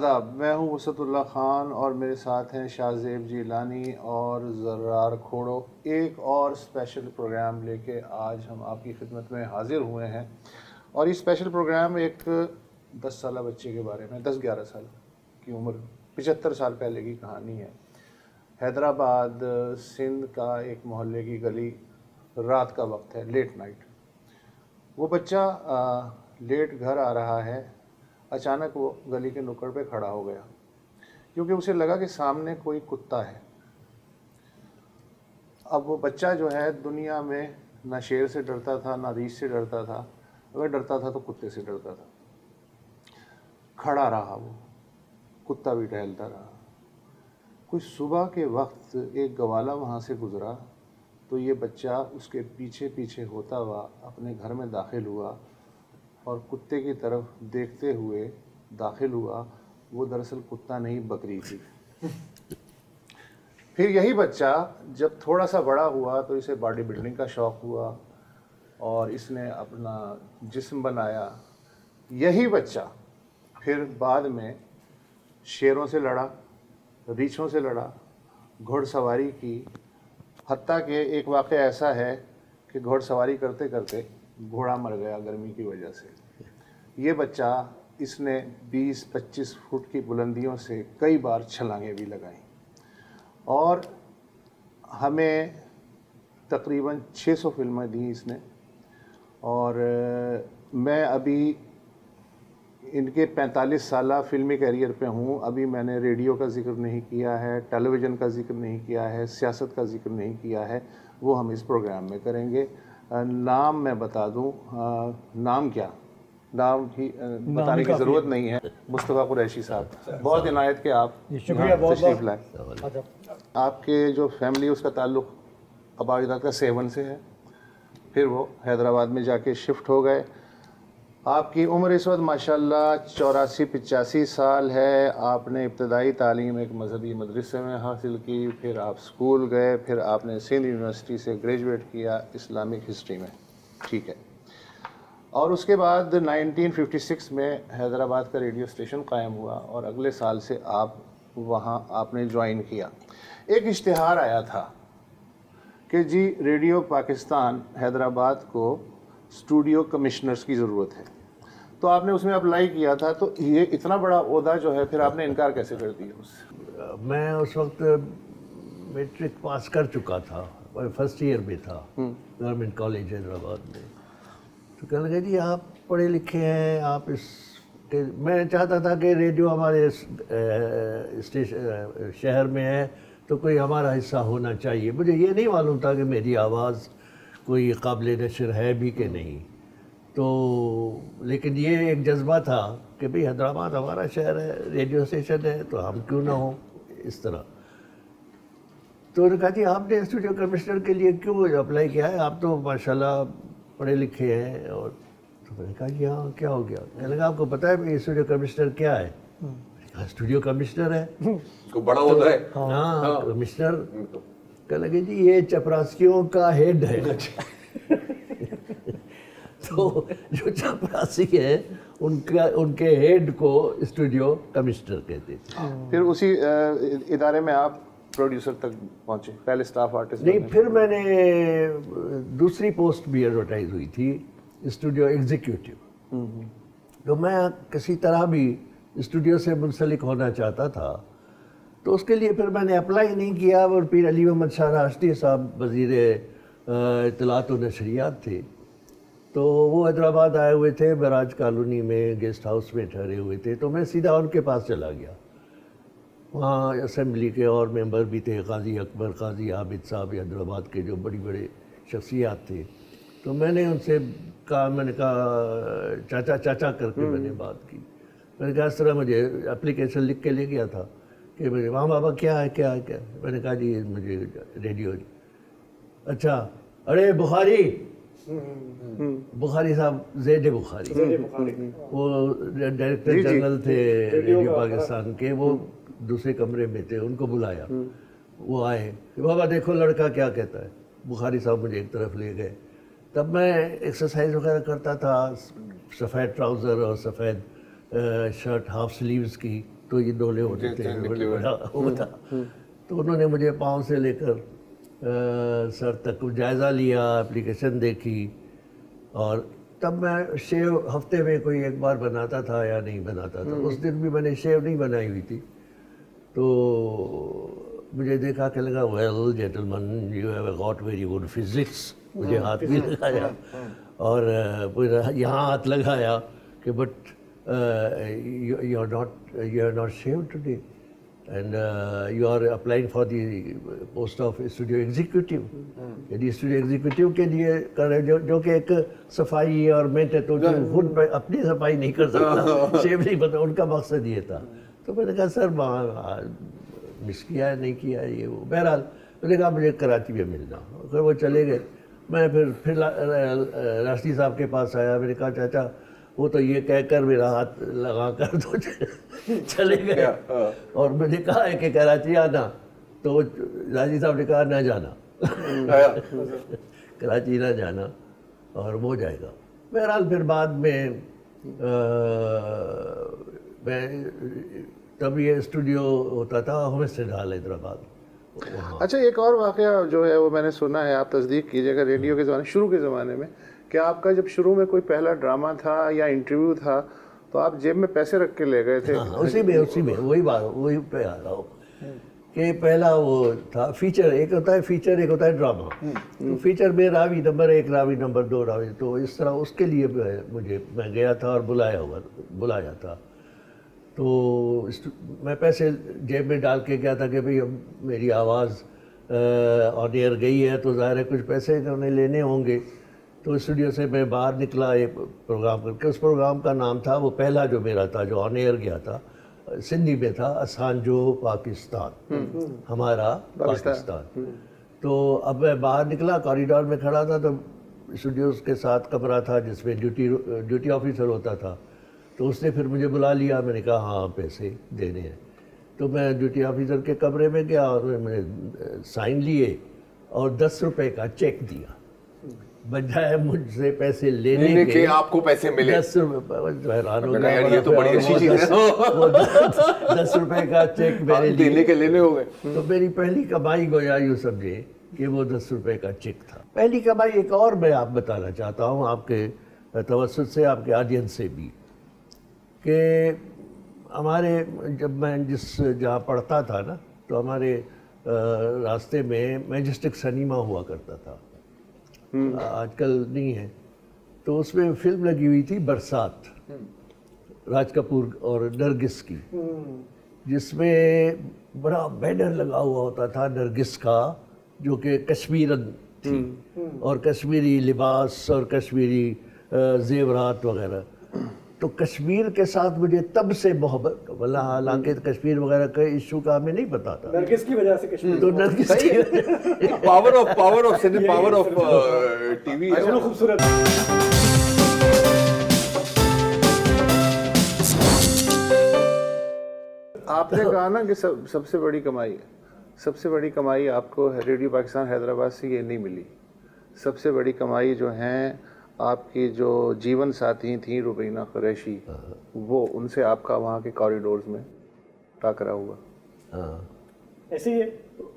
آداب، میں ہوں وسعت اللہ خان اور میرے ساتھ ہیں شاہ زیب جیلانی اور زرار کھوڑو۔ ایک اور اسپیشل پروگرام لے کے آج ہم آپ کی خدمت میں حاضر ہوئے ہیں، اور یہ اسپیشل پروگرام ایک 10 سالہ بچے کے بارے میں، 10-11 سال کی عمر، 75 سال پہلے کی کہانی ہے۔ حیدرآباد سندھ کا ایک محلے کی گلی، رات کا وقت ہے، لیٹ نائٹ۔ وہ بچہ لیٹ گھر آ رہا ہے، اچانک وہ گلی کے نکڑ پہ کھڑا ہو گیا کیونکہ اسے لگا کہ سامنے کوئی کتا ہے۔ اب وہ بچہ جو ہے دنیا میں نہ شیر سے ڈرتا تھا، نہ ریچھ سے ڈرتا تھا، اگر ڈرتا تھا تو کتے سے ڈرتا تھا۔ کھڑا رہا، وہ کتا بھی ٹہلتا رہا۔ کچھ صبح کے وقت ایک گوالا وہاں سے گزرا تو یہ بچہ اس کے پیچھے پیچھے ہوتا ہوا اپنے گھر میں داخل ہوا اور کتے کی طرف دیکھتے ہوئے داخل ہوا۔ وہ دراصل کتا نہیں، بکری تھی۔ پھر یہی بچہ جب تھوڑا سا بڑا ہوا تو اسے باڈی بلڈنگ کا شوق ہوا اور اس نے اپنا جسم بنایا۔ یہی بچہ پھر بعد میں شیروں سے لڑا، ریچھوں سے لڑا، گھوڑ سواری کی، حتیٰ کہ ایک واقعہ ایسا ہے کہ گھوڑ سواری کرتے کرتے گھوڑا مر گیا گرمی کی وجہ سے۔ یہ بچہ، اس نے 20-25 فٹ کی بلندیوں سے کئی بار چھلانگیں بھی لگائیں اور ہمیں تقریباً 600 فلمیں دیں اس نے۔ اور میں ابھی ان کے 45 سالہ فلمی کیریئر پہ ہوں، ابھی میں نے ریڈیو کا ذکر نہیں کیا ہے، ٹیلی ویژن کا ذکر نہیں کیا ہے، سیاست کا ذکر نہیں کیا ہے، وہ ہم اس پروگرام میں کریں گے۔ نام میں بتا دوں، نام کیا، نام ہی بتانے کی ضرورت نہیں ہے۔ مصطفیٰ قریشی صاحب، بہت عنایت کہ آپ تشریف لائے۔ آپ کے جو فیملی اس کا تعلق آبا اجداد کا 7 سے ہے، پھر وہ حیدرآباد میں جا کے شفٹ ہو گئے۔ آپ کی عمر اس وقت ماشاءاللہ 84-85 سال ہے۔ آپ نے ابتدائی تعلیم ایک مذہبی مدرسے میں حاصل کی، پھر آپ اسکول گئے، پھر آپ نے سندھ یونیورسٹی سے گریجویٹ کیا اسلامک ہسٹری میں، ٹھیک ہے۔ اور اس کے بعد 1956 میں حیدرآباد کا ریڈیو اسٹیشن قائم ہوا اور اگلے سال سے آپ نے جوائن کیا۔ ایک اشتہار آیا تھا کہ جی ریڈیو پاکستان حیدرآباد کو اسٹوڈیو کمشنرز کی ضرورت ہے، تو آپ نے اس میں اپلائی کیا تھا۔ تو یہ اتنا بڑا عہدہ جو ہے، پھر آپ نے انکار کیسے کر دیا اس سے؟ میں اس وقت میٹرک پاس کر چکا تھا، فرسٹ ایئر میں تھا گورنمنٹ کالج حیدرآباد میں۔ تو کہنے لگے جی آپ پڑھے لکھے ہیں، آپ میں چاہتا تھا کہ ریڈیو ہمارے شہر میں ہے تو کوئی ہمارا حصہ ہونا چاہیے۔ مجھے یہ نہیں معلوم تھا کہ میری آواز کوئی قابل نشر ہے بھی کہ نہیں، تو لیکن یہ ایک جذبہ تھا کہ بھئی حیدرآباد ہمارا شہر ہے، ریڈیو اسٹیشن ہے تو ہم کیوں نہ ہوں اس طرح۔ تو انہوں نے کہا جی آپ نے اسٹوڈیو کمشنر کے لیے کیوں اپلائی کیا ہے، آپ تو ماشاءاللہ پڑھے لکھے ہیں۔ اور تو میں نے کہا جی ہاں کیا ہو گیا؟ کہنے لگا آپ کو پتہ ہے کہ اسٹوڈیو کمشنر کیا ہے؟ میں نے کہا اسٹوڈیو کمشنر ہے، کو بڑا ہوتا ہے۔ ہاں کمشنر۔ کہنے لگے جی یہ چپراسیوں کا ہیڈ ہے۔ تو جو چپراسی ہے ان کے ہیڈ کو اسٹوڈیو کمشنر کہتے تھے۔ پھر اسی ادارے میں آپ پروڈیوسر تک پہنچے، پہلے اسٹاف آرٹسٹ؟ نہیں، پھر میں نے دوسری پوسٹ بھی ایڈورٹائز ہوئی تھی، اسٹوڈیو ایگزیکیوٹیو۔ تو میں کسی طرح بھی اسٹوڈیو سے منسلک ہونا چاہتا تھا، تو اس کے لیے پھر میں نے اپلائی نہیں کیا۔ اور پھر علی محمد شاہ راشدی صاحب وزیر اطلاعات و نشریات تھے، تو وہ حیدرآباد آئے ہوئے تھے، براج کالونی میں گیسٹ ہاؤس میں ٹھہرے ہوئے تھے، تو میں سیدھا ان کے پاس چلا گیا۔ وہاں اسمبلی کے اور ممبر بھی تھے، قاضی اکبر، قاضی عابد صاحب، حیدرآباد کے جو بڑی بڑے شخصیات تھے۔ تو میں نے ان سے کہا، میں نے کہا چاچا چاچا کر کے میں نے بات کی۔ میں نے کہا اس طرح مجھے اپلیکیشن لکھ کے لے گیا تھا کہ مجھے وہاں بابا کیا ہے کیا ہے کیا ہے۔ میں نے کہا جی مجھے ریڈیو۔ اچھا، ارے بخاری صاحب، زید بخاری، وہ ڈائریکٹر جنرل تھے ریڈیو پاکستان کے، وہ دوسرے کمرے میں تھے، ان کو بلایا۔ وہ آئے کہ بابا دیکھو لڑکا کیا کہتا ہے۔ بخاری صاحب مجھے ایک طرف لے گئے۔ تب میں ایکسرسائز وغیرہ کرتا تھا، سفید ٹراؤزر اور سفید شرٹ ہاف سلیوز کی، تو یہ ڈولے ہوتے تھے بڑا وہ تھا. تو انہوں نے مجھے پاؤں سے لے کر سر تک جائزہ لیا, اپلیکیشن دیکھی, اور تب میں شیو ہفتے میں کوئی ایک بار بناتا تھا یا نہیں بناتا تھا. اس دن بھی میں نے شیو نہیں بنائی ہوئی تھی. تو مجھے دیکھا کہ لگا well gentleman you have got very good physics. مجھے ہاتھ بھی لگایا اور یہاں ہاتھ لگایا کہ but you are not shave today and you are applying for the post of studio executive. یعنی اسٹوڈیو ایگزیکٹو کے لیے کر رہے جو کہ ایک صفائی اور مینٹ ہے, تو جو خود اپنی صفائی نہیں کر سکتا, شیو نہیں پتا, ان کا مقصد یہ تھا. تو میں نے کہا سر مس کیا ہے نہیں کیا ہے یہ وہ. بہرحال میں نے کہا مجھے کراچی میں ملنا. پھر وہ چلے گئے. میں پھر راشدی صاحب کے پاس آیا. میں نے کہا چاچا وہ تو یہ کہہ کر میرا ہاتھ لگا کر تو چلے گئے, اور میں نے کہا ہے کہ کراچی آنا. تو راشدی صاحب نے کہا نہ جانا, کراچی نہ جانا, اور وہ جائے گا. بہرحال پھر بعد میں تب یہ اسٹوڈیو ہوتا تھا ہومسٹیڈ ہال حیدرآباد. اچھا ایک اور واقعہ جو ہے وہ میں نے سنا ہے, آپ تصدیق کیجیے گا, ریڈیو کے زمانے شروع کے زمانے میں کہ آپ کا جب شروع میں کوئی پہلا ڈرامہ تھا یا انٹرویو تھا تو آپ جیب میں پیسے رکھ کے لے گئے تھے. اسی میں وہی پہ آ رہا ہوں کہ پہلا وہ تھا فیچر. ایک ہوتا ہے فیچر, ایک ہوتا ہے ڈرامہ. تو فیچر میں راوی نمبر 1, راوی نمبر 2 راوی. تو اس طرح اس کے لیے میں گیا تھا اور بلایا تھا. تو میں پیسے جیب میں ڈال کے گیا تھا کہ بھئی میری آواز آن ایئر گئی ہے تو ظاہر ہے کچھ پیسے انہیں لینے ہوں گے. تو اسٹوڈیو سے میں باہر نکلا ایک پروگرام کر کے. اس پروگرام کا نام تھا, وہ پہلا جو میرا تھا جو آن ایئر گیا تھا, سندھی میں تھا, اسانجو پاکستان, ہمارا پاکستان. تو اب میں باہر نکلا, کوریڈور میں کھڑا تھا, تو اسٹوڈیوز کے ساتھ کمرہ تھا جس میں ڈیوٹی آفیسر ہوتا تھا. تو اس نے پھر مجھے بلا لیا. میں نے کہا ہاں پیسے دینے ہیں. تو میں ڈیوٹی آفیسر کے کمرے میں گیا اور میں نے سائن لیے اور 10 روپے کا چیک دیا, بجائے مجھ سے پیسے لینے کے. آپ کو پیسے ملے 10 روپے. حیران ہو گیا, یہ تو بڑی اچھی چیز ہے. 10 روپے کا چیک میرے لینے کے لینے ہو گئے. تو میری پہلی کمائی گویا یوں سمجھے کہ وہ 10 روپے کا چیک تھا. پہلی کمائی ایک اور میں آپ بتانا چاہتا ہوں آپ کے توسط سے, آپ کے آڈینس سے بھی, کہ ہمارے جب میں جہاں پڑھتا تھا نا, تو ہمارے راستے میں میجسٹک سنیما ہوا کرتا تھا, آج کل نہیں ہے. تو اس میں فلم لگی ہوئی تھی برسات, راج کپور اور نرگس کی, جس میں بڑا بینر لگا ہوا ہوتا تھا نرگس کا, جو کہ کشمیرن تھی, اور کشمیری لباس اور کشمیری زیورات وغیرہ. تو کشمیر کے ساتھ مجھے تب سے محبت, حالانکہ کشمیر وغیرہ کا ایشو کا ہمیں نہیں پتا تھا. نرگس کی وجہ سے کشمیر, تو نرگس کی پاور آف ٹی وی ہے خوبصورت. آپ نے کہا نا کہ سب سے بڑی کمائی آپ کو ریڈیو پاکستان حیدرآباد سے یہ نہیں ملی. سب سے بڑی کمائی جو ہیں آپ کی جو جیون ساتھی تھیں روبینہ قریشی, وہ ان سے آپ کا وہاں کے کوریڈورز میں ٹاکرا ہوا. ایسے ہی ہے.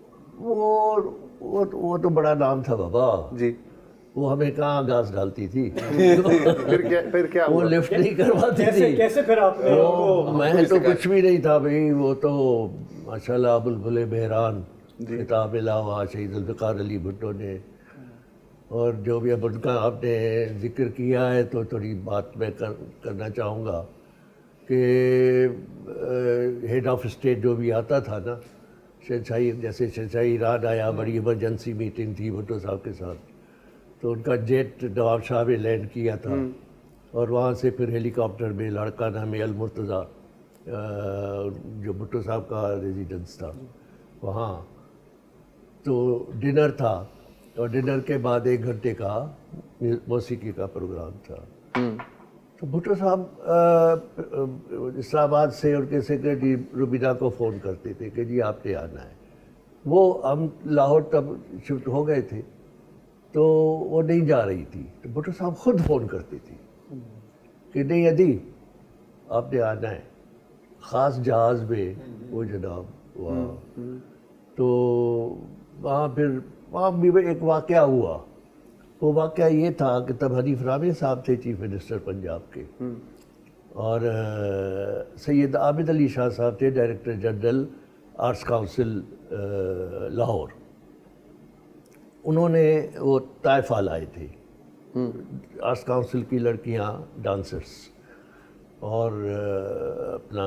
وہ تو بڑا نام تھا بابا جی. وہ ہمیں کہاں گاس ڈالتی تھی, پھر کیا وہ لفٹ نہیں کرواتی تھی. کیسے پھر آپ نے, میں تو کچھ بھی نہیں تھا بھائی. وہ تو ماشاءاللہ بلبل بہران خطاب الہوا شہید ذوالفقار علی بھٹو نے, اور جو بھی اب ان کا آپ نے ذکر کیا ہے تو تھوڑی بات میں کرنا چاہوں گا کہ ہیڈ آف اسٹیٹ جو بھی آتا تھا نا, شہنشاہی, جیسے شہنشاہی ایران آیا, بڑی ایمرجنسی میٹنگ تھی بھٹو صاحب کے ساتھ, تو ان کا جیٹ نواب شاہ میں لینڈ کیا تھا, اور وہاں سے پھر ہیلی کاپٹر میں لاڑکانہ میں المرتضیٰ جو بھٹو صاحب کا ریزیڈنس تھا وہاں, تو ڈنر تھا, اور ڈنر کے بعد 1 گھنٹے کا موسیقی کا پروگرام تھا. تو بھٹو صاحب اسلام آباد سے ان کے سیکرٹری روبینہ کو فون کرتے تھے کہ جی آپ نے آنا ہے. وہ ہم لاہور تب شفٹ ہو گئے تھے, تو وہ نہیں جا رہی تھی. تو بھٹو صاحب خود فون کرتی تھی کہ نہیں ادی آپ نے آنا ہے, خاص جہاز میں وہ جناب وہاں، تو وہاں پھر وہاں بھی ایک واقعہ ہوا. وہ واقعہ یہ تھا کہ تب حنیف رامے صاحب تھے چیف منسٹر پنجاب کے، اور سید عابد علی شاہ صاحب تھے director general arts council Lahore. انہوں نے وہ طائفہ لائے تھے، آرٹس کاؤنسل کی لڑکیاں ڈانسرس، اور اپنا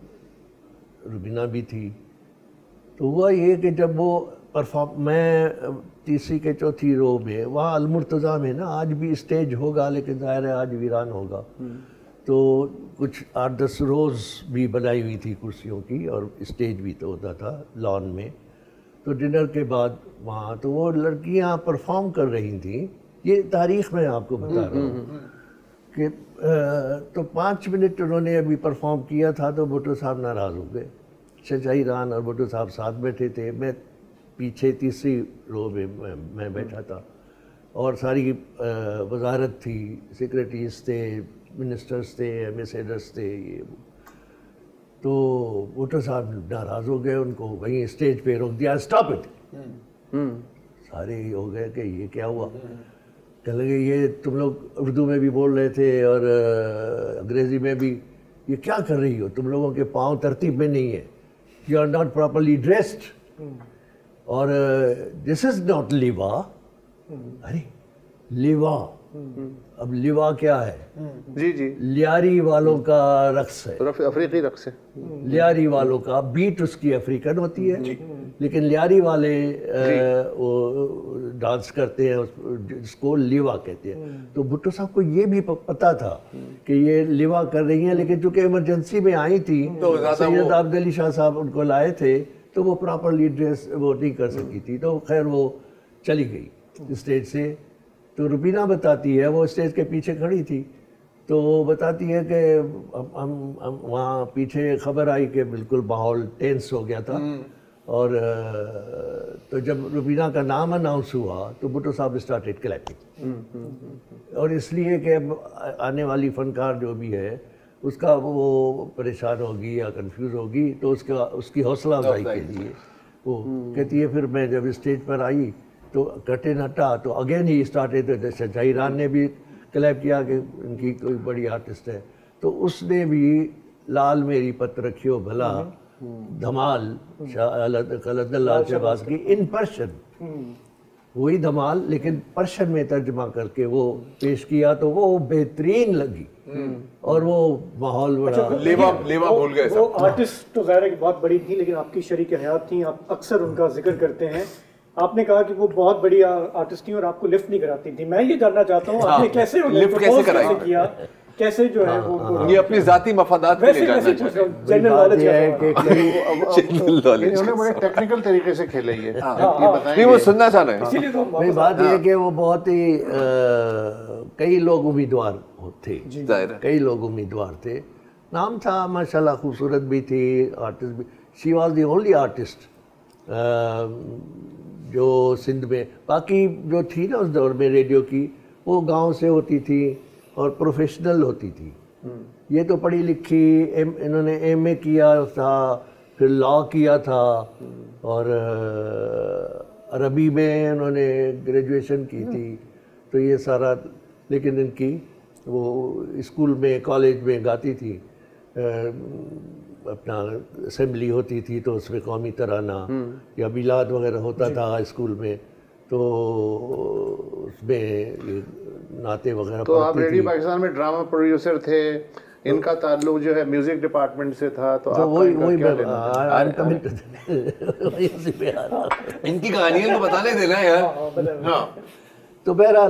روبینہ بھی تھی. تو ہوا یہ کہ جب وہ میں تیسری کے چوتھی رو میں وہاں المرتضیٰ میں نا، آج بھی اسٹیج ہوگا لیکن ظاہر ہے آج ویران ہوگا، تو کچھ 8-10 روز بھی بنائی ہوئی تھی کرسیوں کی، اور اسٹیج بھی تو ہوتا تھا لان میں. تو ڈنر کے بعد وہاں تو وہ لڑکیاں پرفارم کر رہی تھیں. یہ تاریخ میں آپ کو بتا رہا ہوں کہ تو 5 منٹ انہوں نے ابھی پرفارم کیا تھا تو بھٹو صاحب ناراض ہو گئے. شہزاد ایران اور بھٹو صاحب ساتھ بیٹھے تھے، میں پیچھے تیسری رو میں بیٹھا تھا، اور ساری وزارت تھی، سیکریٹریز تھے، منسٹرز تھے، ایمبیسیڈرز تھے. یہ تو بھٹو صاحب ناراض ہو گئے، ان کو وہیں اسٹیج پہ روک دیا. Stop it. سارے ہو گئے کہ یہ کیا ہوا. کہنے لگے یہ تم لوگ اردو میں بھی بول رہے تھے اور انگریزی میں بھی، یہ کیا کر رہی ہو؟ تم لوگوں کے پاؤں ترتیب میں نہیں ہے. You are not properly dressed, اور دس از ناٹ لیوا. ارے لیوا، اب لیوا کیا ہے؟ جی جی، لیاری والوں کا رقص ہے، افریقی رقص ہے. لیاری والوں کا بیٹ اس کی افریقن ہوتی ہے، لیکن لیاری والے وہ ڈانس کرتے ہیں جس کو لیوا کہتے ہیں. تو بھٹو صاحب کو یہ بھی پتا تھا کہ یہ لیوا کر رہی ہیں، لیکن چونکہ ایمرجنسی میں آئی تھی، سید عابد علی شاہ صاحب ان کو لائے تھے، تو وہ پراپرلی ڈریس وہ نہیں کر سکی تھی. تو خیر وہ چلی گئی اسٹیج سے. تو روبینہ بتاتی ہے، وہ اسٹیج کے پیچھے کھڑی تھی، تو بتاتی ہے کہ ہم وہاں پیچھے خبر آئی کہ بالکل ماحول ٹینس ہو گیا تھا. اور تو جب روبینہ کا نام اناؤنس ہوا تو بھٹو صاحب اسٹارٹڈ کلیپنگ. اور اس لیے کہ اب آنے والی فنکار جو بھی ہے اس کا وہ پریشان ہوگی یا کنفیوز ہوگی، تو اس کی حوصلہ افزائی کے لیے وہ کہتی ہے. پھر میں جب اسٹیج پر آئی تو کرٹن ہٹا تو اگین ہی اسٹارٹڈ. شہزاد ایران نے بھی کلیپ کیا کہ ان کی کوئی بڑی آرٹسٹ ہے، تو اس نے بھی لال میری پت رکھیو بھلا دھمال خلد لال شہباز کی ان پرشن، وہی دھمال لیکن پرشن میں ترجمہ کر کے وہ پیش کیا، تو وہ بہترین لگی. اور وہ ماحول بڑا لیوا بھول گئے. وہ آرٹسٹ تو ظاہر ہے کہ بہت بڑی تھی، لیکن آپ کی شریک حیات تھیں، آپ اکثر ان کا ذکر کرتے ہیں. آپ نے کہا کہ وہ بہت بڑی آرٹسٹ تھیں اور آپ کو لفٹ نہیں کراتی تھی. میں یہ جاننا چاہتا ہوں آپ نے کیسے لفٹ کیسے کرائی کیا، کیسے جو ہے وہ یہ اپنی ذاتی مفادات کے لیے جاننا چاہتے ہیں. جنرل نالج ہے. انہوں نے بڑے ٹیکنیکل طریقے سے کھیلے یہ بتائیں. نہیں وہ سننا چاہ رہے ہیں. اسی لیے تو بات یہ ہے کہ وہ بہت ہی کئی لوگ امیدوار تھے، کئی لوگ امیدوار تھے. نام تھا ماشاءاللہ، خوبصورت بھی تھی، آرٹسٹ بھی. She was the only artist جو سندھ میں. باقی جو تھی نا اس دور میں ریڈیو کی، وہ گاؤں سے ہوتی تھی اور پروفیشنل ہوتی تھی. یہ تو پڑھی لکھی، انہوں نے ایم اے کیا تھا، پھر لا کیا تھا، اور عربی میں انہوں نے گریجویشن کی تھی. تو یہ سارا، لیکن ان کی وہ اسکول میں کالج میں گاتی تھی. اپنا اسمبلی ہوتی تھی تو اس میں قومی ترانہ یا میلاد وغیرہ ہوتا تھا اسکول میں، تو اس میں نعتیں وغیرہ. تو آپ ریڈیو پاکستان میں ڈرامہ پروڈیوسر تھے، ان کا تعلق جو ہے میوزک ڈپارٹمنٹ سے تھا، تو وہی ان کی کہانیاں تو بتا لیتے نا یار. تو بہرحال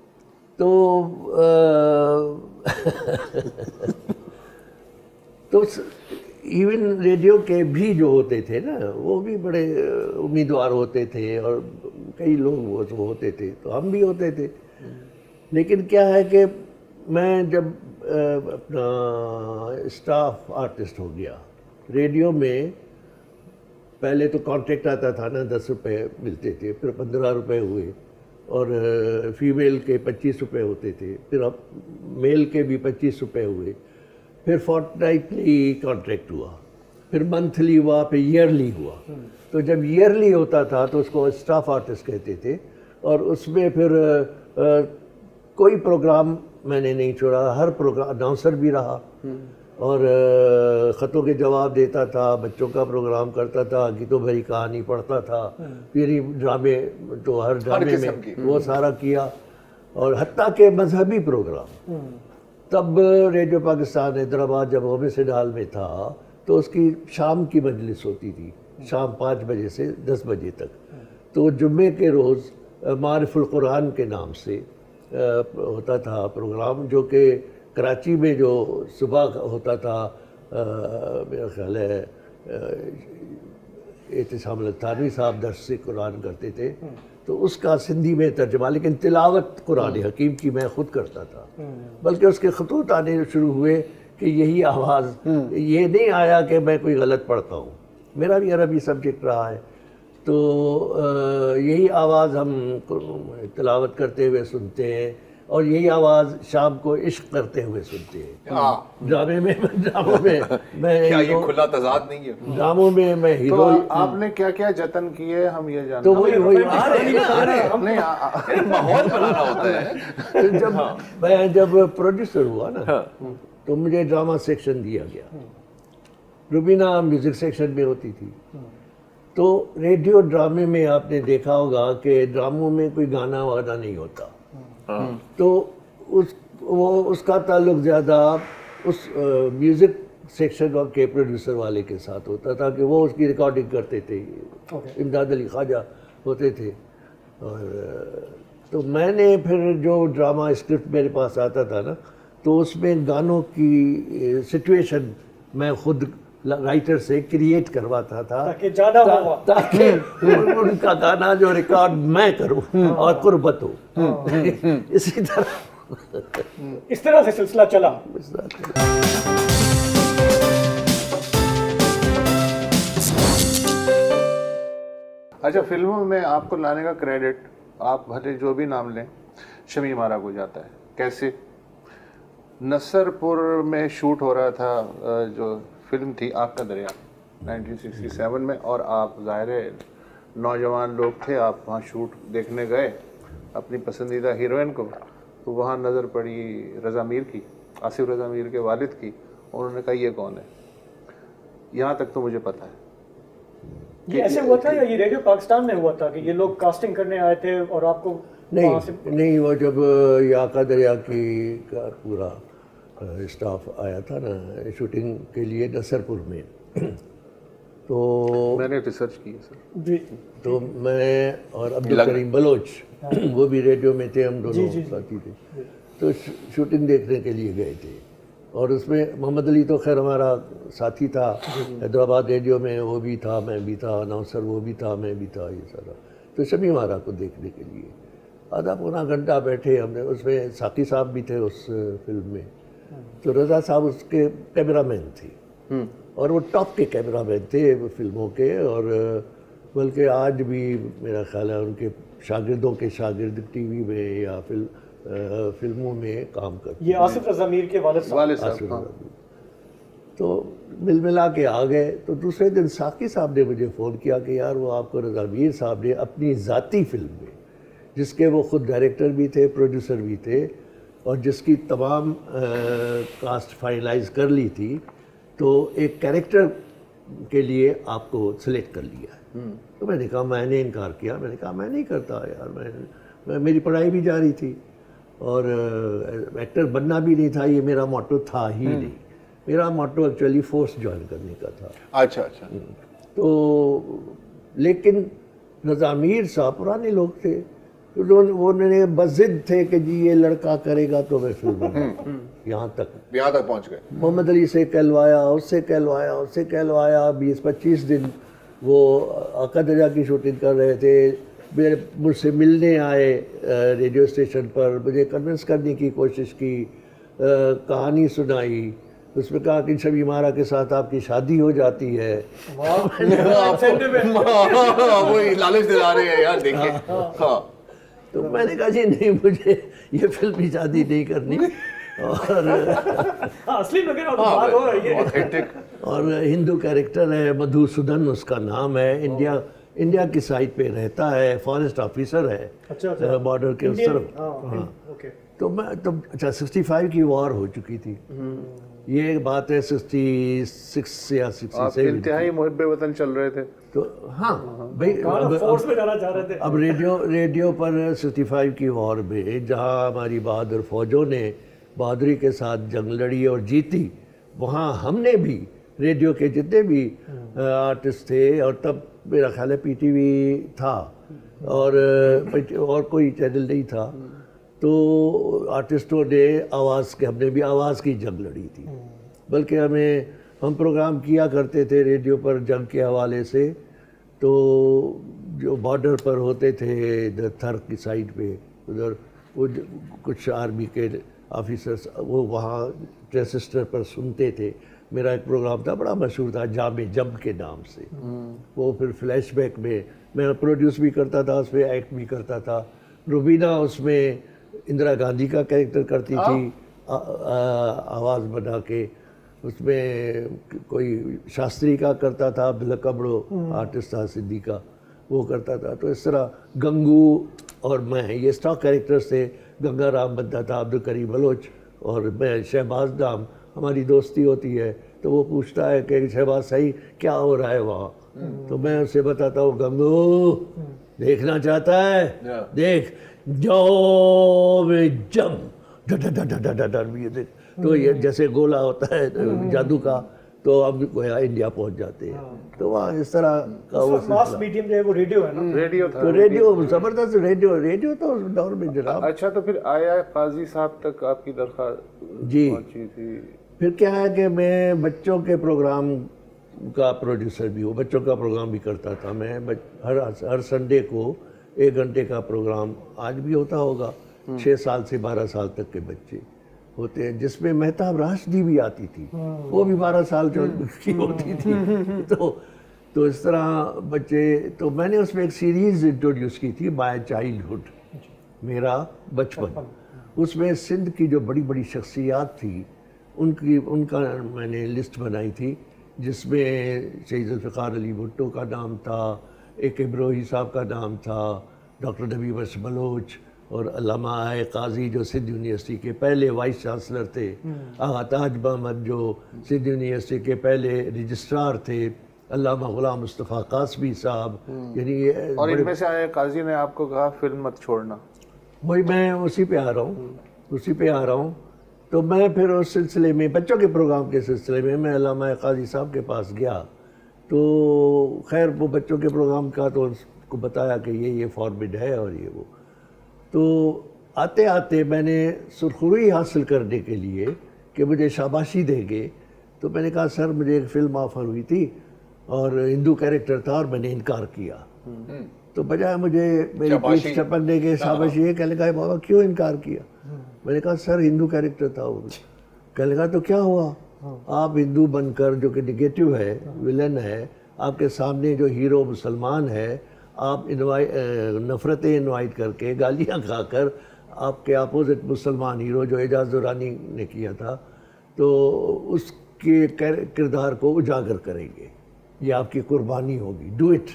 تو ایون ریڈیو کے بھی جو ہوتے تھے نا، وہ بھی بڑے امیدوار ہوتے تھے، اور کئی لوگ وہ ہوتے تھے، تو ہم بھی ہوتے تھے. لیکن کیا ہے کہ میں جب اپنا اسٹاف آرٹسٹ ہو گیا ریڈیو میں، پہلے تو کانٹریکٹ آتا تھا نا، 10 روپے ملتے تھے، پھر 15 روپے ہوئے، اور فیمیل کے 25 روپے ہوتے تھے، پھر اب میل کے بھی 25 روپے ہوئے. फिर फोर्टनाइटली कॉन्ट्रैक्ट हुआ, फिर मंथली हुआ, फिर ईयरली हुआ। तो जब ईयरली होता था तो उसको स्टाफ आर्टिस्ट कहते थे, और उसमें फिर कोई प्रोग्राम मैंने नहीं छोड़ा, हर प्रोग्राम अनाउंसर भी रहा और ख़तों के जवाब देता था, बच्चों का प्रोग्राम करता था, गीतों भरी कहानी पढ़ता था, फिर ड्रामे, तो हर ड्रामे में वो सारा किया, और हत्ता के मजहबी प्रोग्राम। तब रेडियो पाकिस्तान हैदराबाद जब होमिसैड हॉल में था तो उसकी शाम की मजलिस होती थी, शाम 5 बजे से 10 बजे तक। तो जुम्मे के रोज़ मारिफुल कुरान के नाम से होता था प्रोग्राम, जो कि कराची में जो सुबह होता था, मेरा ख्याल है एहतिसाम लतानवी साहब दर्स से कुरान करते थे, तो उसका सिंधी में तर्जमा, लेकिन तिलावत कुरान हकीम की मैं खुद करता था। बल्कि उसके खतूत आने शुरू हुए कि यही आवाज़, ये नहीं आया कि मैं कोई गलत पढ़ता हूँ, मेरा भी अरबी सब्जेक्ट रहा है, तो यही आवाज़ हम तिलावत करते हुए सुनते हैं, और यही आवाज़ शाम को इश्क करते हुए सुनते हैं। ड्रामे में मैं क्या ये खुला तजाद नहीं है? ड्रामों में मैं तो हीरो। आपने क्या क्या जतन किए हम ये जानते तो वही आ रहे हैं, माहौल बनाना होता है। जब प्रोड्यूसर हुआ ना, तो मुझे ड्रामा सेक्शन दिया गया, रुबीना म्यूज़िक सेक्शन में होती थी। तो रेडियो ड्रामे में आपने देखा होगा कि ड्रामों में कोई गाना वाना नहीं होता, तो उसका ताल्लुक ज़्यादा उस म्यूज़िक सेक्शन और के प्रोड्यूसर वाले के साथ होता था कि वो उसकी रिकॉर्डिंग करते थे। इमदाद अली ख्वाजा होते थे, और तो मैंने फिर जो ड्रामा स्क्रिप्ट मेरे पास आता था ना, तो उसमें गानों की सिचुएशन मैं खुद राइटर से क्रिएट करवाता था, ताकि उनका गाना जो रिकॉर्ड मैं करूं और कुर्बत हो। इसी तरह इस तरह से सिलसिला चला। अच्छा, फिल्मों में आपको लाने का क्रेडिट, आप भले जो भी नाम लें, शमी मारा को जाता है। कैसे? नसरपुर में शूट हो रहा था, जो फिल्म थी आग का दरिया 1967 में, और आप ज़ाहिर नौजवान लोग थे, आप वहाँ शूट देखने गए अपनी पसंदीदा हीरोइन को, तो वहाँ नज़र पड़ी रज़ा मीर की, आसिफ रज़ा मीर के वालिद की। उन्होंने कहा ये कौन है? यहाँ तक तो मुझे पता है। ये ऐसे हुआ था या ये रेडियो पाकिस्तान में हुआ था कि ये लोग कास्टिंग करने आए थे और आपको? नहीं, वो जब आग का दरिया की का पूरा स्टाफ आया था ना शूटिंग के लिए नसरपुर में, तो मैंने रिसर्च की सर जी। तो मैं और अब्दुल करीम बलोच, वो भी रेडियो में थे, हम दोनों साथी थे, तो शूटिंग देखने के लिए गए थे। और उसमें मोहम्मद अली तो खैर हमारा साथी था, हैदराबाद रेडियो में वो भी था, मैं भी था, अनाउंसर वो भी था, मैं भी था, ये सारा। तो शमी मारा को देखने के लिए आधा पौना घंटा बैठे हमने। उसमें साकी साहब भी थे उस फिल्म में, तो रज़ा साहब उसके कैमरामैन थे, और वो टॉप के कैमरामैन थे फिल्मों के, और बल्कि आज भी मेरा ख्याल है उनके शागिर्दों के शागिर्द टीवी में या फिल्मों में काम करते। ये आसिफ रज़ा मीर के वालिद साहब। तो मिल मिला के आ गए। तो दूसरे दिन साकी साहब ने मुझे फ़ोन किया कि यार वो आपको रज़ा मीर साहब ने अपनी ज़ाती फिल्म में, जिसके वो ख़ुद डायरेक्टर भी थे, प्रोड्यूसर भी थे, और जिसकी तमाम कास्ट फाइनलाइज कर ली थी, तो एक कैरेक्टर के लिए आपको सिलेक्ट कर लिया है। तो मैंने कहा, मैंने इनकार किया, मैंने कहा मैं नहीं करता यार, मेरी पढ़ाई भी जारी थी और एक्टर बनना भी नहीं था, ये मेरा मोटो था ही नहीं। मेरा मोटो एक्चुअली फोर्स ज्वाइन करने का था। अच्छा अच्छा। तो लेकिन रज़ा मीर साहब पुराने लोग थे, तो उन्होंने बस जिद थे कि जी ये लड़का करेगा तो मैं फिल्म यहाँ तक पहुँच गए। मोहम्मद अली से कहलवाया, उससे कहलवाया 20-25 दिन वो आग का दरिया की शूटिंग कर रहे थे। मुझसे मिलने आए रेडियो स्टेशन पर, मुझे कन्विंस करने की कोशिश की, कहानी सुनाई, उसमें कहा कि शमी मारा के साथ आपकी शादी हो जाती है। वही लालच दिला रहे हैं यार, देखिए। हाँ। तो मैंने कहा जी नहीं, मुझे ये फिल्मी शादी नहीं करनी, اور असली में क्या बात हो रही है। ऑथेंटिक। और हिंदू कैरेक्टर है, मधुसूदन उसका नाम है, इंडिया की साइड पे रहता है, फॉरेस्ट ऑफिसर है, अच्छा बॉर्डर के उस तरफ। हाँ ओके। तो मैं तो अच्छा 65 की वॉर हो चुकी थी, ये बात है 66 या आप 67। इंतहाई मुहिब्बे वतन चल रहे थे। तो हाँ भाई, फोर्स में जाना चाह रहे थे। अब रेडियो पर 65 की वॉर में जहाँ हमारी बहादुर फौजों ने बहादुरी के साथ जंग लड़ी और जीती, वहाँ हमने भी रेडियो के जितने भी आर्टिस्ट थे, और तब मेरा ख्याल है पीटीवी था और कोई चैनल नहीं था, तो आर्टिस्टों ने हमने भी आवाज़ की जंग लड़ी थी। बल्कि हम प्रोग्राम किया करते थे रेडियो पर जंग के हवाले से, तो जो बॉर्डर पर होते थे इधर थर की साइड पे, उधर वो कुछ आर्मी के ऑफिसर्स वो वहाँ ट्रांजिस्टर पर सुनते थे। मेरा एक प्रोग्राम था, बड़ा मशहूर था, जामे जम के नाम से। वो फिर फ्लैशबैक में मैं प्रोड्यूस भी करता था, उस पर एक्ट भी करता था। रुबीना उसमें इंदिरा गांधी का कैरेक्टर करती थी, आवाज़ बना के। उसमें कोई शास्त्री का करता था, अब्दुल्ला कबड़ो आर्टिस्ट था सिंधी का, वो करता था। तो इस तरह गंगू और मैं, ये स्टॉक कैरेक्टर्स थे। गंगा राम बनता था, अब्दुल करीम बलोच, और मैं शहबाज नाम। हमारी दोस्ती होती है तो वो पूछता है कि शहबाज सही क्या हो रहा है वहाँ, तो मैं उसे बताता हूँ, गंगू देखना चाहता है, देख जो में जम म्यूजिक, तो ये जैसे गोला होता है जादू का, तो अब गोया इंडिया पहुंच जाते हैं। तो वहाँ इस तरह का वो मास मीडियम जो है वो रेडियो है ना। रेडियो था। तो रेडियो जबरदस्त, रेडियो तो उस दौर में जनाब। अच्छा, तो फिर आया काजी साहब तक आपकी दरख्वास्त जी। पहुंची थी। फिर क्या है कि मैं बच्चों के प्रोग्राम का प्रोड्यूसर भी हूँ, बच्चों का प्रोग्राम भी करता था मैं। हर संडे को 1 घंटे का प्रोग्राम, आज भी होता होगा, 6 साल से 12 साल तक के बच्चे होते हैं, जिसमें मेहताब राशदी भी आती थी, वो भी 12 साल की होती थी। तो इस तरह बच्चे, तो मैंने उसमें एक सीरीज़ इंट्रोड्यूस की थी, माय चाइल्डहुड, मेरा बचपन। उसमें सिंध की जो बड़ी बड़ी शख्सियात थी उनका मैंने लिस्ट बनाई थी, जिसमें शहीद ज़ुल्फ़िकार अली भुट्टो का नाम था, AK ब्रोही साहब का नाम था, डॉक्टर नबी बख्श बलोच, और अल्लामा आए काजी जो सिंध यूनिवर्सिटी के पहले वाइस चांसलर थे, आगा ताज महमद जो सिंध यूनिवर्सिटी के पहले रजिस्ट्रार थे, अल्लामा गुलाम मुस्तफ़ा कासमी साहब, यानी और इनमें से आए काजी ने आपको कहा फिल्म मत छोड़ना। वही मैं उसी पे आ रहा हूँ। तो मैं फिर उस सिलसिले में, बच्चों के प्रोग्राम के सिलसिले में, मैं अल्लामा काजी साहब के पास गया। तो खैर वो बच्चों के प्रोग्राम का तो उसको बताया कि ये फॉर्मेट है और ये वो। तो आते आते मैंने सुरखुरी हासिल करने के लिए कि मुझे शाबाशी देंगे, तो मैंने कहा सर मुझे एक फ़िल्म ऑफ़र हुई थी और हिंदू कैरेक्टर था और मैंने इनकार किया। तो बजाय मुझे मेरी पीठ चपकने के शाबाशी ये कहने लगा, बाबा क्यों इनकार किया? मैंने कहा सर हिंदू कैरेक्टर था वो। कहने लगा तो क्या हुआ, आप हिंदू बनकर, जो कि निगेटिव है, विलन है, आपके सामने जो हीरो मुसलमान है, आप नफ़रतें इनवाइट करके, गालियाँ खाकर आपके अपोजिट मुसलमान हीरो जो एजाज दुरानी ने किया था, तो उसके किरदार को उजागर करेंगे, ये आपकी कुर्बानी होगी, डू इट।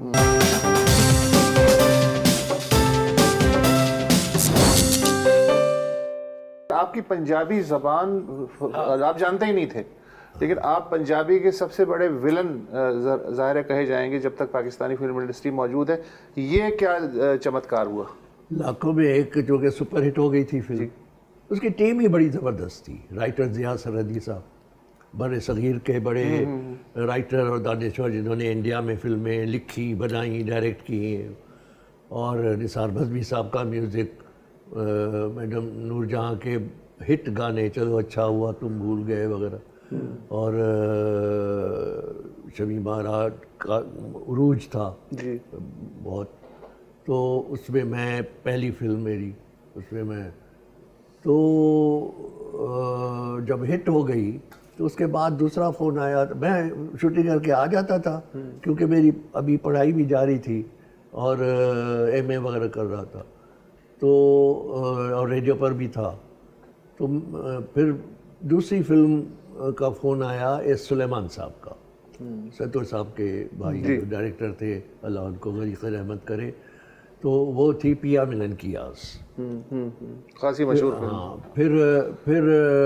आपकी पंजाबी ज़बान आप जानते ही नहीं थे, लेकिन आप पंजाबी के सबसे बड़े विलन ज़ाहिर कहे जाएंगे जब तक पाकिस्तानी फिल्म इंडस्ट्री मौजूद है। ये क्या चमत्कार हुआ? लाखों में एक जो कि सुपर हिट हो गई थी फिल्म, उसकी टीम ही बड़ी ज़बरदस्त थी। राइटर ज़िया सरहदी साहब, बड़े सगीर के बड़े राइटर और दानिश्वर, जिन्होंने इंडिया में फिल्में लिखी, बनाई, डायरेक्ट की, और निसार बज़मी साहब का म्यूज़िक, मैडम नूरजहाँ के हिट गाने, चलो अच्छा हुआ तुम भूल गए वगैरह, और शमीम आराट का उरूज था जी बहुत। तो उसमें मैं पहली फिल्म मेरी, उसमें मैं तो जब हिट हो गई तो उसके बाद दूसरा फ़ोन आया, मैं शूटिंग करके आ जाता था क्योंकि मेरी अभी पढ़ाई भी जारी थी और MA वगैरह कर रहा था, तो और रेडियो पर भी था। تو پھر دوسری فلم کا فون آیا ایس سلیمان صاحب کا، ستور صاحب کے بھائی جو ڈائریکٹر تھے، اللہ ان کو غریق رحمت کرے، تو وہ تھی پیا ملن کی آس، خاصی مشہور فلم۔ ہاں، پھر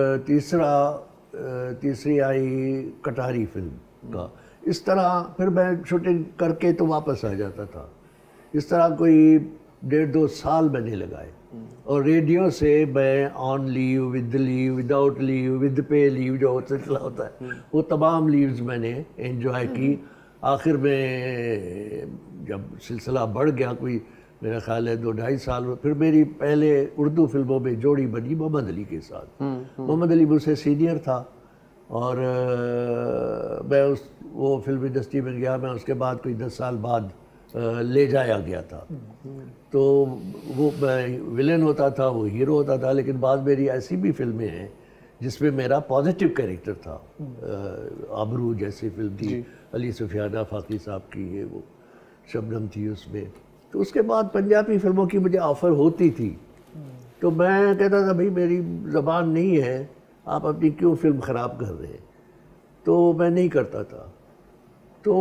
تیسری آئی کٹاری فلم کا۔ اس طرح پھر میں شوٹنگ کر کے تو واپس آ جاتا تھا، اس طرح کوئی 1.5-2 سال میں نے لگائے، اور ریڈیو سے میں on leave, with leave, without leave, with pay leave, جو سلسلہ ہوتا ہے وہ تمام لیوز میں نے انجوائے کی۔ آخر میں جب سلسلہ بڑھ گیا، کوئی میرا خیال ہے 2-2.5 سال، پھر میری پہلے اردو فلموں میں جوڑی بنی محمد علی کے ساتھ۔ محمد علی مجھ سے سینئر تھا، اور میں وہ فلم انڈسٹری میں گیا، میں اس کے بعد کوئی 10 سال بعد لے جایا گیا تھا، تو وہ میں ولن ہوتا تھا، وہ ہیرو ہوتا تھا، لیکن بعد میری ایسی بھی فلمیں ہیں جس میں میرا پازیٹیو کیریکٹر تھا۔ آبرو جیسی فلم تھی علی سفیان آفاقی صاحب کی، یہ وہ شبنم تھی اس میں۔ تو اس کے بعد پنجابی فلموں کی مجھے آفر ہوتی تھی، تو میں کہتا تھا بھائی میری زبان نہیں ہے، آپ اپنی کیوں فلم خراب کر رہے ہیں، تو میں نہیں کرتا تھا۔ تو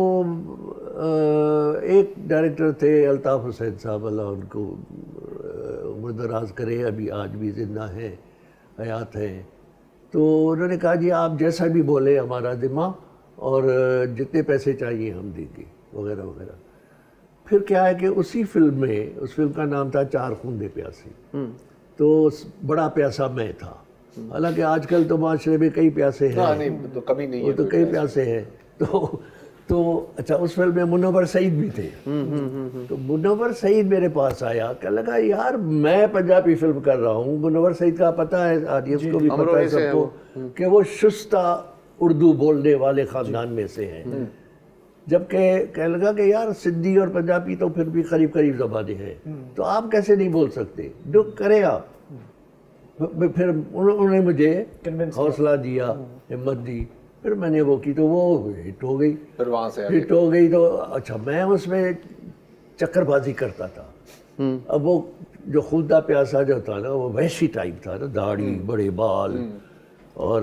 ایک ڈائریکٹر تھے الطاف حسین صاحب، اللہ ان کو عمر دراز کرے، ابھی آج بھی زندہ ہیں، حیات ہیں، تو انہوں نے کہا جی آپ جیسا بھی بولے ہمارا ذمہ، اور جتنے پیسے چاہیے ہم دیں گے، وغیرہ وغیرہ۔ پھر کیا ہے کہ اسی فلم میں، اس فلم کا نام تھا چار خوندے پیاسے، تو بڑا پیاسا میں تھا، حالانکہ آج کل تو معاشرے میں کئی پیاسے ہیں، تو کمی نہیں وہ تو کئی پیاسے ہیں، تو اچھا اس فلم میں منور سعید بھی تھے، تو منور سعید میرے پاس آیا، کہنے لگا یار میں پنجابی فلم کر رہا ہوں، منور سعید کا پتہ ہے آڈینس کو بھی پتہ ہے سب کو کہ وہ شستہ اردو بولنے والے خاندان میں سے ہیں، جبکہ کہنے لگا کہ یار سندھی اور پنجابی تو پھر بھی قریب قریب زبانیں ہیں، تو آپ کیسے نہیں بول سکتے، جو کرے آپ۔ پھر انہوں نے مجھے حوصلہ دیا، ہمت دی، پھر میں نے وہ کی تو وہ ہٹ ہو گئی، پھر وہاں سے ہٹ ہو گئی۔ تو اچھا میں اس میں چکر بازی کرتا تھا، اب وہ جو خوندہ پیاسا جو تھا نا وہ وحشی ٹائپ تھا نا، داڑھی، بڑے بال، اور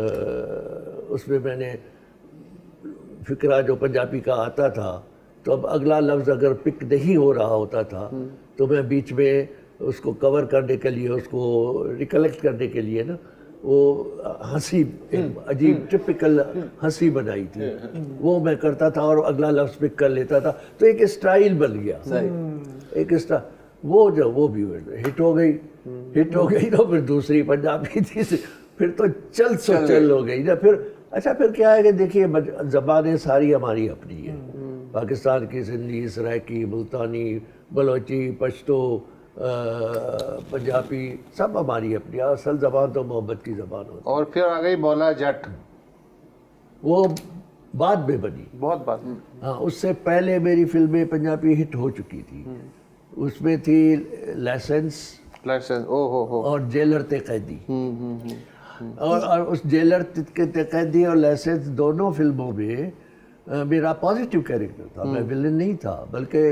اس میں نے فقرہ جو پنجابی کا آتا تھا، تو اب اگلا لفظ اگر پک نہیں ہو رہا ہوتا تھا تو میں بیچ میں اس کو کور کرنے کے لیے، اس کو ریکلیکٹ کرنے کے لیے نا وہ ہنسی، عجیب ٹپکل ہنسی بنائی تھی، وہ میں کرتا تھا اور اگلا لفظ پک کر لیتا تھا، تو ایک اسٹائل بن گیا، ایک اسٹائل، وہ بھی ہٹ ہو گئی، تو پھر دوسری پنجابی تھی، پھر تو چل ہو گئی نا۔ پھر اچھا پھر کیا ہے کہ دیکھیے زبانیں ساری ہماری اپنی ہیں، پاکستان کی سندھی، سرائکی، ملتانی، بلوچی، پشتو، پنجابی، سب ہماری اپنی، اصل زبان تو محبت کی زبان ہوتی ہے۔ اور پھر آ گئی مولا جٹ، وہ بعد میں بنی، بہت بات۔ ہاں اس سے پہلے میری فلمیں پنجابی ہٹ ہو چکی تھی، اس میں تھی لائسنس اور جیلر تے قیدی، اور اس جیلر تے قیدی اور لائسنس دونوں فلموں میں میرا پازیٹیو کیریکٹر تھا، میں ویلن نہیں تھا، بلکہ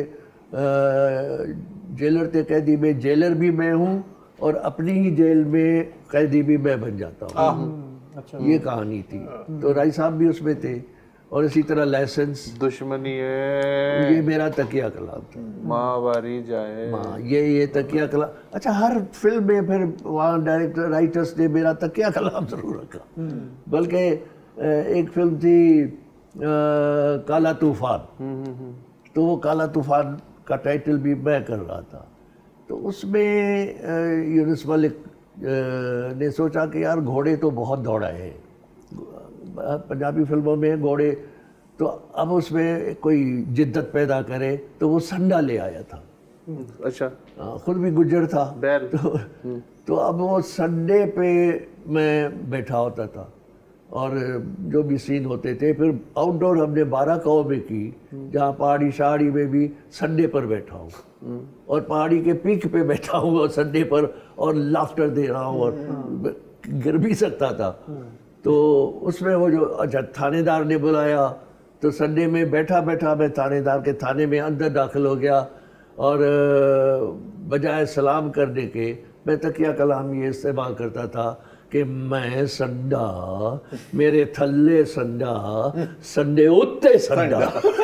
جیلر تے قیدی میں جیلر بھی میں ہوں اور اپنی ہی جیل میں قیدی بھی میں بن جاتا ہوں، یہ کہانی تھی۔ تو رائی صاحب بھی اس میں تھے، اور اسی طرح لائسنس، دشمنی یہ میرا تکیہ کلام تھا، ماں باری جائے، یہ تکیہ کلام۔ اچھا ہر فلم میں پھر وہاں ڈائریکٹر رائٹرس نے میرا تکیہ کلام ضرور رکھا، بلکہ ایک فلم تھی کالا طوفان، تو وہ کالا طوفان کا ٹائٹل بھی میں کر رہا تھا، تو اس میں یونس ملک نے سوچا کہ یار گھوڑے تو بہت دوڑائے ہیں پنجابی فلموں میں گھوڑے، تو اب اس میں کوئی جدت پیدا کرے، تو وہ سنڈا لے آیا تھا، اچھا خود بھی گجر تھا، بیل، تو اب وہ سنڈے پہ میں بیٹھا ہوتا تھا، اور جو بھی سین ہوتے تھے، پھر آؤٹ ڈور ہم نے 12 قووں میں کی، جہاں پہاڑی شہاڑی میں بھی سنڈے پر بیٹھا ہوں، اور پہاڑی کے پیک پہ بیٹھا ہوں اور سنڈے پر، اور لافٹر دے رہا ہوں، اور گر بھی سکتا تھا۔ تو اس میں وہ جو اچھا تھانے دار نے بلایا، تو سنڈے میں بیٹھا میں تھانے دار کے تھانے میں اندر داخل ہو گیا، اور بجائے سلام کرنے کے میں تکیہ کلام یہ استعمال کرتا تھا کہ میں سنڈا میرے تھلے سنڈا سنڈے اتے سنڈا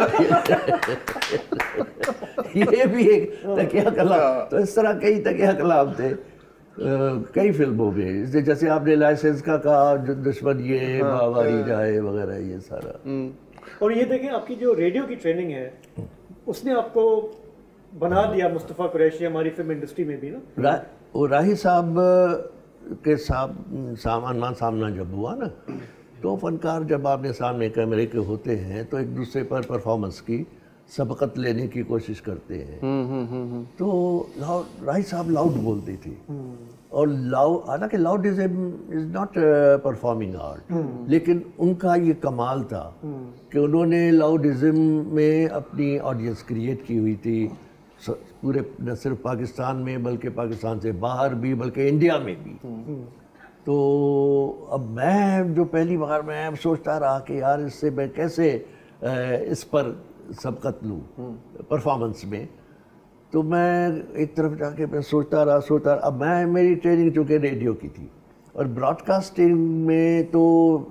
یہ بھی ایک تکیہ کلام. تو اس طرح کئی تکیہ کلام تھے کئی فلموں میں, جیسے آپ نے لائسنس کا کہا, دشمن یہ باواری جائے وغیرہ, یہ سارا. اور یہ دیکھیں آپ کی جو ریڈیو کی ٹریننگ ہے اس نے آپ کو بنا دیا مصطفیٰ قریشی ہماری فلم انڈسٹری میں بھی نا. وہ راہی صاحب کے سامنا جب ہوا نا, تو فنکار جب آپ نے سامنے کیمرے کے ہوتے ہیں تو ایک دوسرے پر پرفارمنس کی سبقت لینے کی کوشش کرتے ہیں. تو راہی صاحب لاؤڈ بولتی تھی, اور حالانکہ loudism is not performing art, لیکن ان کا یہ کمال تھا کہ انہوں نے لاؤڈزم میں اپنی آڈینس کریٹ کی ہوئی تھی پورے, نہ صرف پاکستان میں بلکہ پاکستان سے باہر بھی, بلکہ انڈیا میں بھی. تو اب میں جو پہلی بار میں سوچتا رہا کہ یار اس سے میں کیسے اس پر سبقت لوں پرفارمنس میں. تو میں ایک طرف جا کے میں سوچتا رہا. اب میری ٹریننگ چونکہ ریڈیو کی تھی, اور براڈ کاسٹنگ میں تو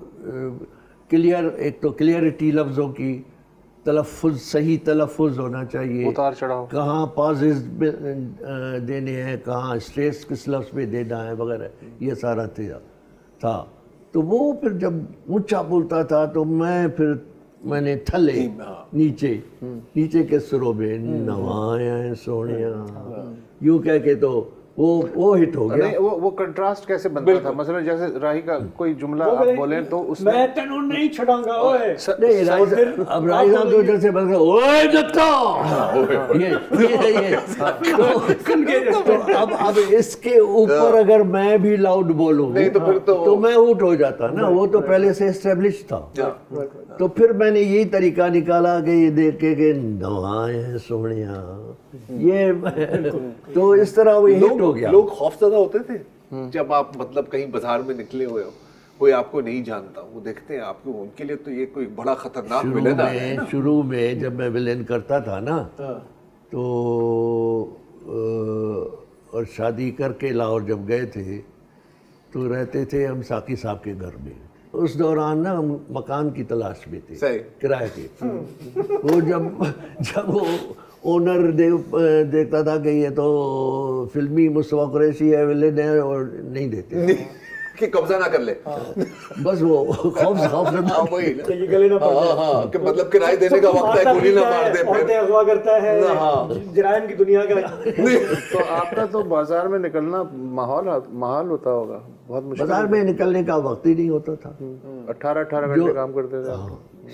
ایک تو کلیئرٹی لفظوں کی, تلفظ صحیح تلفظ ہونا چاہیے, اتار چڑھاؤ, کہاں پازز دینے ہیں, کہاں اسٹریس کس لفظ پہ دینا ہے وغیرہ, یہ سارا تھا. تو وہ پھر جب اونچا بولتا تھا تو میں نے تھلے نیچے کے سروں میں نوائیں سونیاں یوں کہہ کے تو وہ ہٹ ہو گیا. وہ کنٹراسٹ کیسے بنتا تھا؟ مثلا جیسے راہی کا کوئی جملہ آپ بولیں تو اس میں تینوں نہیں چھڑاں گا اوے, اب راہی صاحب تو جیسے بن گئے اوے دتا, یہ تو اب اس کے اوپر اگر میں بھی لاؤڈ بولوں تو میں اوٹ ہو جاتا نا, وہ تو پہلے سے اسٹیبلش تھا. تو پھر میں نے یہی طریقہ نکالا کہ یہ دیکھ کے کہ نوائیں سونیاں, یہ تو اس طرح وہ ہٹ ہو گیا. لوگ خوفزدہ ہوتے تھے جب آپ مطلب کہیں بازار میں نکلے ہوئے ہو, کوئی آپ کو نہیں جانتا, وہ دیکھتے ہیں آپ کو, ان کے لیے تو یہ کوئی بڑا خطرناک ولن ہے. شروع میں جب میں ولن کرتا تھا نا تو اور شادی کر کے لاہور جب گئے تھے تو رہتے تھے ہم ساقی صاحب کے گھر میں. اس دوران نا ہم مکان کی تلاش میں تھے کرائے کے. وہ جب وہ اونر دیکھتا تھا کہ یہ تو فلمی مصطفیٰ قریشی ہے, ولن ہے, اور نہیں دیتے کہ قبضہ نہ کر لے, بس وہ خوف کہ مطلب کرائے دینے کا وقت ہے, گولی نہ مار دے, عورتیں اغوا کرتا ہے, جرائم کی دنیا کا. تو آپ کا تو بازار میں نکلنا محال ہوتا ہوگا, بہت مشکل. بازار میں نکلنے کا وقت ہی نہیں ہوتا تھا. 18 گھنٹے کام کرتے تھے.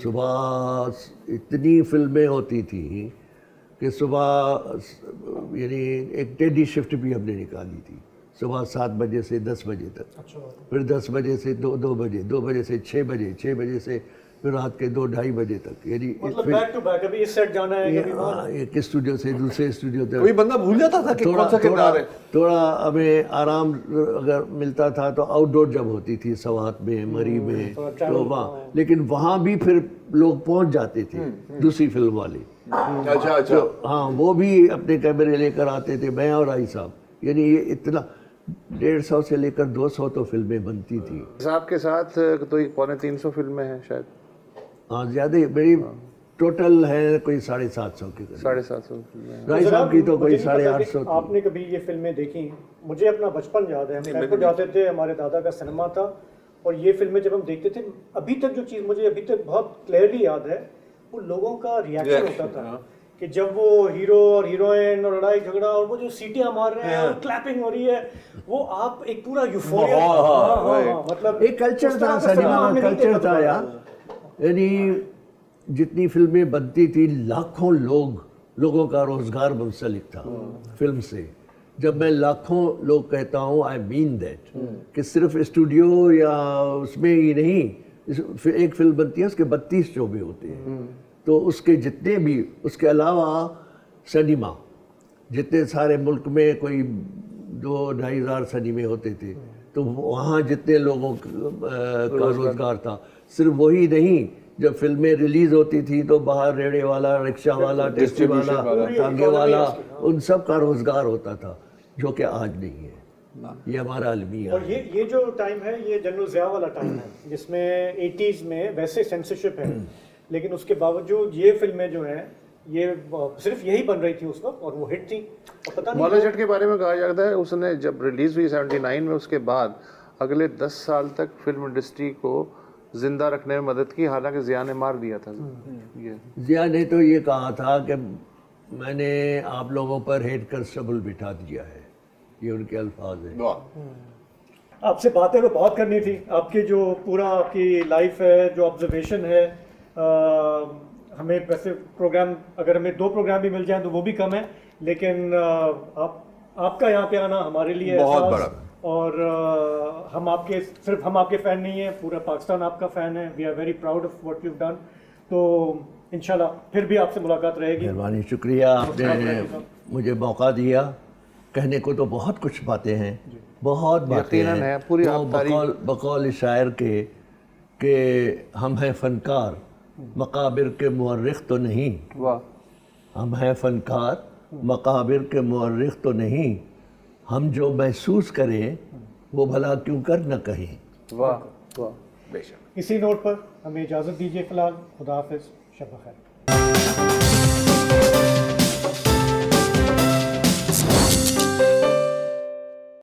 صبح اتنی فلمیں ہوتی تھیں کہ صبح یعنی ایک ٹیڈی شفٹ بھی ہم نے نکالی تھی, صبح 7 بجے سے 10 بجے تک, پھر 10 بجے سے 2 بجے, 2 بجے سے 6 بجے, 6 بجے سے پھر رات کے 2-2:30 بجے تک. یعنی بیک ٹو بیک, ابھی اس سیٹ جانا ہے, ایک اسٹوڈیو سے دوسرے اسٹوڈیو تک. کوئی بندہ بھول جاتا تھا کہ کون سا کردار ہے. تھوڑا ہمیں آرام اگر ملتا تھا تو آؤٹ ڈور جب ہوتی تھی سوات میں, مری میں, تو وہاں, لیکن وہاں بھی پھر لوگ پہنچ جاتے تھے دوسری فلم والے. اچھا ہاں, وہ بھی اپنے کیمرے لے کر آتے تھے, میں اور راہی صاحب. یعنی یہ اتنا 150 سے لے کر 200 تو فلمیں بنتی تھی. صاحب کے ساتھ تو 350 فلمیں ہیں شاید. ہاں زیادہ, میری ٹوٹل ہے کوئی 750 کے قریب. 750 فلمیں. راہی صاحب کی تو کوئی 850. آپ نے کبھی یہ فلمیں دیکھی؟ مجھے اپنا بچپن یاد ہے, ہم فلم کو جاتے تھے, ہمارے دادا کا سنیما تھا, اور یہ فلمیں جب ہم دیکھتے تھے, ابھی تک جو چیز مجھے ابھی تک بہت کلیئرلی یاد ہے, وہ لوگوں کا ریاکشن ہوتا تھا کہ جب وہ ہیرو اور ہیروئن اور لڑائی جھگڑا اور وہ جو سیٹیاں مار رہے ہیں اور کلیپنگ ہو رہی ہے, وہ آپ ایک پورا یوفوریا, مطلب ایک کلچر تھا, سنیما کلچر تھا یار. یعنی جتنی فلمیں بنتی تھی لاکھوں لوگوں کا روزگار منسلک تھا فلم سے. جب میں لاکھوں لوگ کہتا ہوں, آئی مین دیٹ, کہ صرف اسٹوڈیو یا اس میں ہی نہیں, ایک فلم بنتی ہے اس کے 32 شعبے ہوتے ہیں, تو اس کے جتنے بھی, اس کے علاوہ سنیما جتنے سارے ملک میں کوئی 2-2.5 ہزار سنیمے ہوتے تھے, تو وہاں جتنے لوگوں کا روزگار تھا, صرف وہی نہیں, جب فلمیں ریلیز ہوتی تھی تو باہر ریڑے والا, رکشہ والا, ٹیکسی والا, ٹانگے والا, ان سب کا روزگار ہوتا تھا, جو کہ آج نہیں ہے. یہ ہمارا المیہ اور ہے۔ یہ جو ٹائم ہے یہ جنرل ضیاء والا ٹائم ہے جس میں 80s میں ویسے سینسرشپ ہے، لیکن اس کے باوجود یہ فلمیں جو ہیں یہ صرف یہی بن رہی تھی اس وقت اور وہ ہٹ تھی، اور پتہ نہیں مولا جٹ کے بارے میں کہا جاتا ہے اس نے جب ریلیز ہوئی 79 میں، اس کے بعد اگلے 10 سال تک فلم انڈسٹری کو زندہ رکھنے میں مدد کی، حالانکہ ضیاء نے مار دیا تھا یہ۔ ضیاء نے تو یہ کہا تھا کہ میں نے آپ لوگوں پر ہیڈ کانسٹیبل بٹھا دیا ہے، یہ ان کے الفاظ ہیں۔ آپ سے باتیں تو بہت کرنی تھی، آپ کی جو پورا آپ کی لائف ہے، جو آبزرویشن ہے، ہمیں ویسے پروگرام اگر ہمیں 2 پروگرام بھی مل جائیں تو وہ بھی کم ہے، لیکن آپ کا یہاں پہ آنا ہمارے لیے بہت احساس، بڑا، اور ہم آپ کے صرف ہم آپ کے فین نہیں ہیں، پورا پاکستان آپ کا فین ہے، we are very proud of what you done. تو انشاءاللہ پھر بھی آپ سے ملاقات رہے گی۔ مہربانی، شکریہ، آپ نے مجھے موقع دیا۔ کہنے کو تو بہت کچھ باتیں ہیں، بہت باتیں یقیناً ہیں، ہے، پوری وہ آپ تاریخ بقول شاعر کے کہ ہم ہیں فنکار مقابر کے مورخ تو نہیں، واہ، ہم ہیں فنکار مقابر کے مورخ تو نہیں، ہم جو محسوس کریں وہ بھلا کیوں کر نہ کہیں۔ واہ واہ، بے شک۔ اسی نوٹ پر ہمیں اجازت دیجیے فی الحال، خدا حافظ، شب بخیر۔